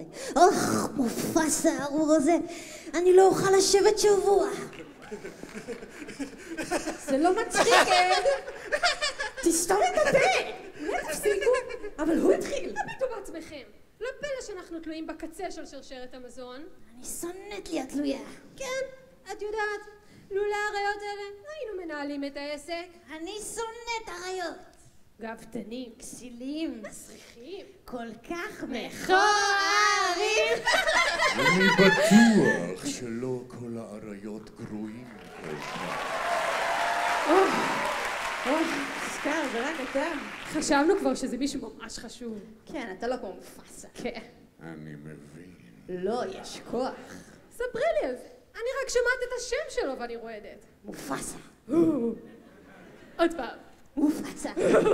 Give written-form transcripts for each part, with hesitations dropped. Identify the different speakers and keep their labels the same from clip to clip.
Speaker 1: מופס הארור הזה. אני לא אוכל לשבת שבוע.
Speaker 2: זה לא מצחיק, עד. תסתום את הפה. אולי תפסיקו. אבל הוא התחיל.
Speaker 3: תביטו בעצמכם. לא פלא שאנחנו תלויים בקצה של שרשרת המזון.
Speaker 1: אני שונאת להיות תלויה.
Speaker 3: כן, את יודעת, לולא האריות האלה, היינו מנהלים את העסק.
Speaker 1: אני שונאת אריות.
Speaker 3: גאוותנים,
Speaker 1: כסילים,
Speaker 3: מסריחים,
Speaker 1: כל כך
Speaker 3: מכוערים.
Speaker 4: אני בטוח שלא כל האריות גרועים.
Speaker 2: סקאר, זה רק אתה.
Speaker 3: חשבנו כבר שזה מישהו ממש חשוב.
Speaker 2: כן, אתה לא כמו מופסה.
Speaker 3: כן.
Speaker 4: אני מבין.
Speaker 2: לא, יש כוח.
Speaker 3: ספרי לי על זה. אני רק שומעת את השם שלו ואני רועדת.
Speaker 1: מופסה.
Speaker 3: עוד פעם.
Speaker 1: מופסה.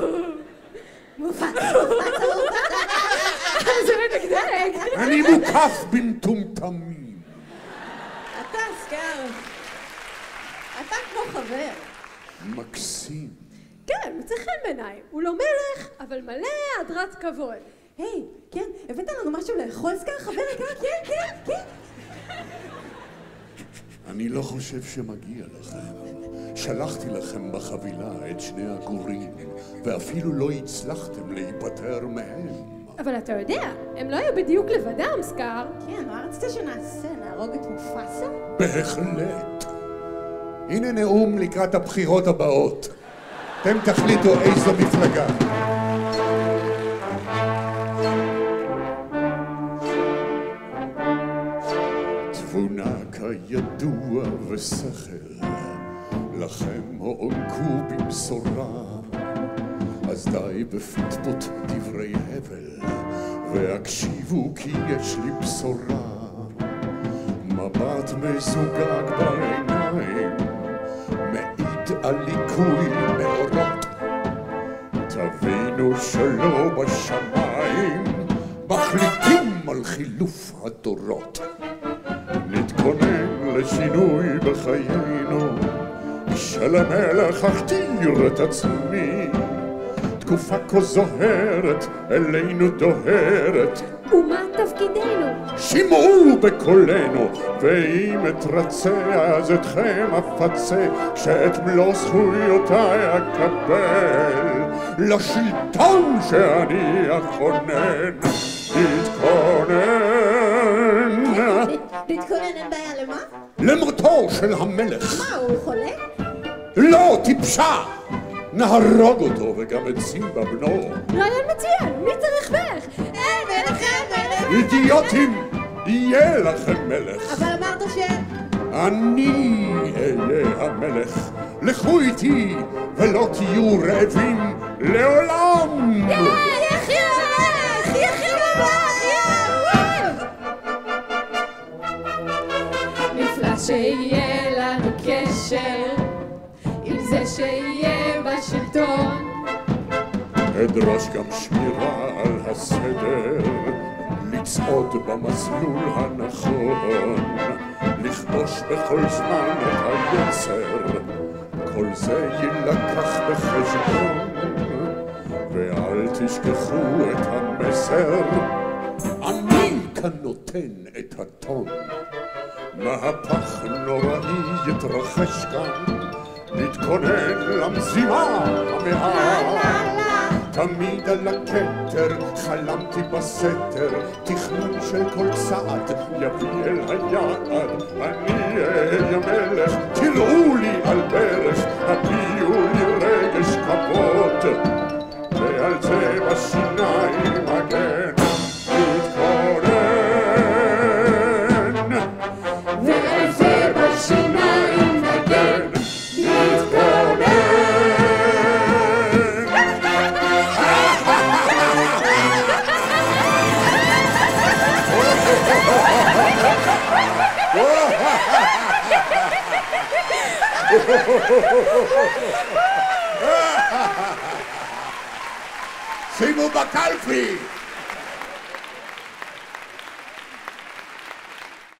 Speaker 3: זה מדגדג.
Speaker 4: אני מוקף במטומטמים.
Speaker 2: אתה, סקאר. אתה כמו חבר.
Speaker 4: מקסים.
Speaker 3: כן, מצא חן בעיניי. הוא לא מלך, אבל מלא הדרת כבוד.
Speaker 2: היי, כן, הבאת לנו משהו לאכול, סקאר? חבר יקר? כן, כן, כן.
Speaker 4: אני לא חושב שמגיע לכם. שלחתי לכם בחבילה את שני הגורים, ואפילו לא הצלחתם להיפטר מהם.
Speaker 3: אבל אתה יודע, הם לא היו בדיוק לבדם, סקאר.
Speaker 2: כן, מה רצית שנעשה? להרוג את מופסה?
Speaker 4: בהחלט. הנה נאום לקראת הבחירות הבאות. אתם תחליטו איזו מפלגה. תבונה כידוע ושכל, לכם הוענקו במשורה. אז די בפטפוט דברי הבל, והקשיבו כי יש לי בשורה. מבט מזוגג בעיניים, מעיד על ליקוי מאורות. תבינו שלא בשמיים, מחליטים על חילוף הדורות. נתכונן לשינוי בחיינו, שלמלך אכתיר את עצמי. תקופה כה זוהרת אלינו דוהרת,
Speaker 3: ומה תפקידנו?
Speaker 4: שמעו בקולנו, ואם אתרצה אז אתכם אפצה, שאת מלוא זכויותיי אקבל לשלטון שאני אכונן. להתכונן.
Speaker 2: להתכונן אין בעיה, למה?
Speaker 4: למותו של המלך.
Speaker 2: מה, הוא חולה?
Speaker 4: לא, טיפשה! נהרוג אותו וגם את סימבה בנו.
Speaker 3: רעיון מצוין, מי צריך מלך?
Speaker 2: אין, מלך,
Speaker 4: אידיוטים, יהיה לכם מלך.
Speaker 2: אבל אמרת ש...
Speaker 4: אני אהיה המלך. לכו איתי ולא תהיו רעבים לעולם.
Speaker 2: יחי המלך! יחי המלך!
Speaker 3: נפלא שיהיה לנו קשר עם זה שיהיה בשלטון.
Speaker 4: אדרוש גם שמירה על הסדר, לצעוד במסלול הנכון, לכבוש בכל זמן את היצר, כל זה יילקח בחשבון, ואל תשכחו את המסר, אני כאן נותן את הטון. מהפך נוראי יתרחש כאן, נתכונן למזימה המאה. תמיד על הכתר חלמתי בסתר, תכנון של כל צעד יביא אל היעד. אני אהיה מלך, תראו לי על ברך, הביאו לי רגש כבוד, ועל זה בשיניים אגן. להתכונן, ועל זה בשיניים אגן. להתכונן. שימו בקלפי!